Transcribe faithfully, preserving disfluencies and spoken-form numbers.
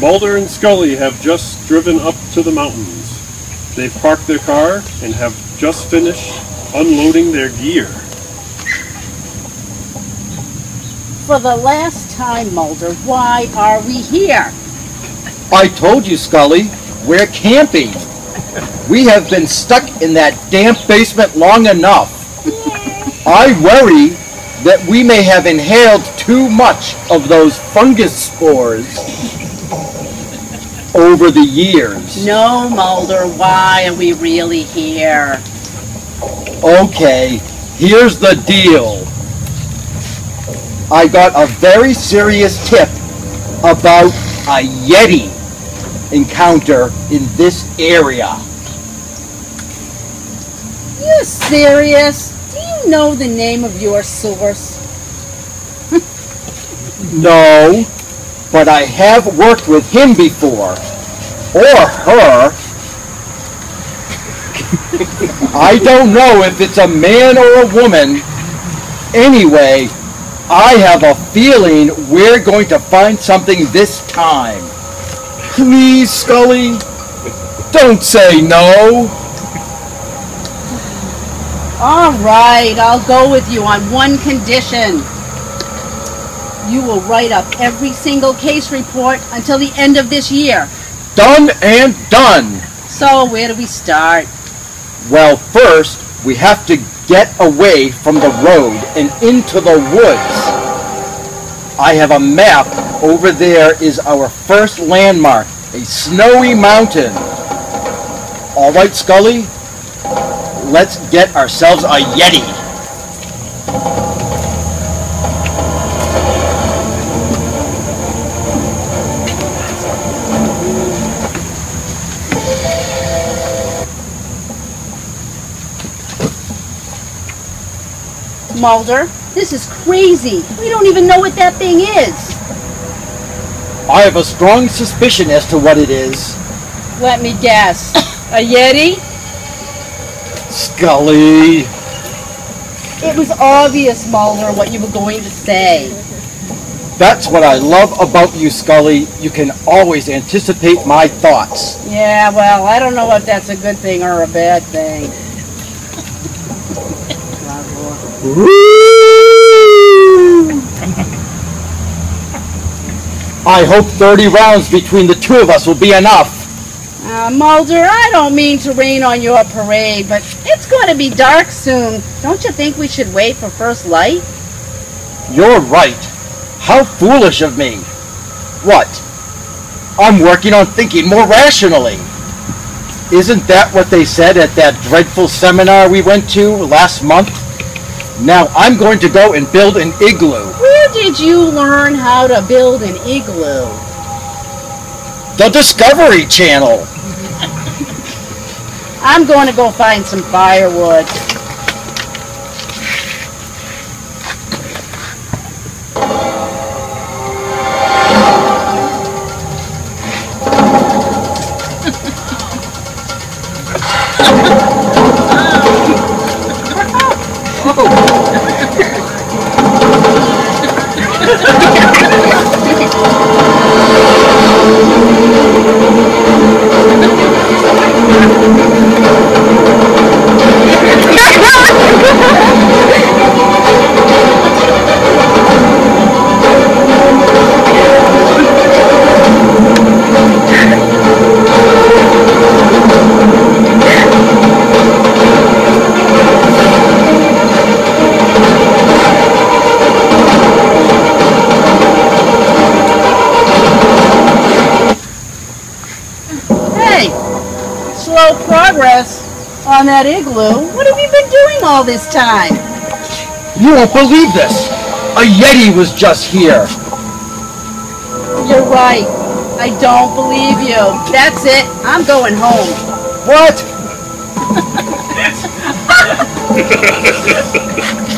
Mulder and Scully have just driven up to the mountains. They've parked their car and have just finished unloading their gear. For the last time, Mulder, why are we here? I told you, Scully, we're camping. We have been stuck in that damp basement long enough. I worry that we may have inhaled too much of those fungus spores over the years. No, Mulder, why are we really here? Okay, here's the deal. I got a very serious tip about a YETI encounter in this area. You serious? Do you know the name of your source? No, but I have worked with him before. Or her. I don't know if it's a man or a woman. Anyway, I have a feeling we're going to find something this time. Please, Scully, don't say no. All right, I'll go with you on one condition. You will write up every single case report until the end of this year. Done and done. So where do we start? Well, first, we have to get away from the road and into the woods. I have a map. Over there is our first landmark, a snowy mountain. All right, Scully, let's get ourselves a YETI. Mulder, this is crazy. We don't even know what that thing is. I have a strong suspicion as to what it is. Let me guess. A YETI? Scully. It was obvious, Mulder, what you were going to say. That's what I love about you, Scully. You can always anticipate my thoughts. Yeah, well, I don't know if that's a good thing or a bad thing. I hope thirty rounds between the two of us will be enough. Uh, Mulder, I don't mean to rain on your parade, but it's going to be dark soon. Don't you think we should wait for first light? You're right. How foolish of me. What? I'm working on thinking more rationally. Isn't that what they said at that dreadful seminar we went to last month? Now I'm going to go and build an igloo. Where did you learn how to build an igloo? The Discovery Channel. I'm going to go find some firewood. Slow progress on that igloo. What have you been doing all this time? You won't believe this. A YETI was just here. You're right. I don't believe you. That's it. I'm going home. What?